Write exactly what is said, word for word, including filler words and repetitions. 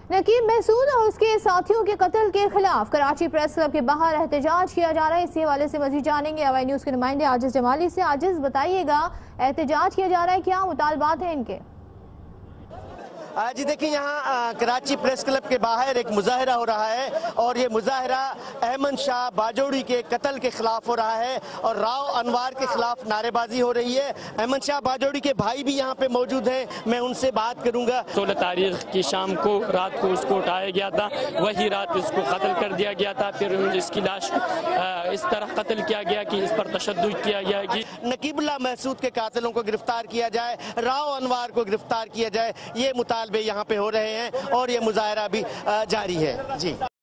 नकीब महसूद और उसके साथियों के कत्ल के खिलाफ कराची प्रेस क्लब के बाहर एहतजाज किया जा रहा है। इसी हवाले से मजीद जानेंगे हवाई न्यूज के नुमाइंदे आजिज जमाली से। आजिज, बताइएगा एहतजाज किया जा रहा है, क्या मुतालबात हैं इनके? जी देखिए, यहाँ कराची प्रेस क्लब के बाहर एक मुजाहरा हो रहा है और ये मुजाहरा अहमद शाह बाजोड़ी के कत्ल के खिलाफ हो रहा है और राव अनवार के खिलाफ नारेबाजी हो रही है। अहमद शाह बाजोड़ी के भाई भी यहाँ पे मौजूद हैं, मैं उनसे बात करूँगा। सोलह तारीख की शाम को रात को उसको उठाया गया था, वही रात इसको कत्ल कर दिया गया था। फिर इसकी लाश इस तरह कत्ल किया गया कि इस पर तशद्दुद किया गया कि नकीबुल्लाह महसूद के कातिलों को गिरफ्तार किया जाए, राव अनवार को गिरफ्तार किया जाए। ये मुतालबे यहाँ पे हो रहे हैं और ये मुजाहरा भी जारी है। जी।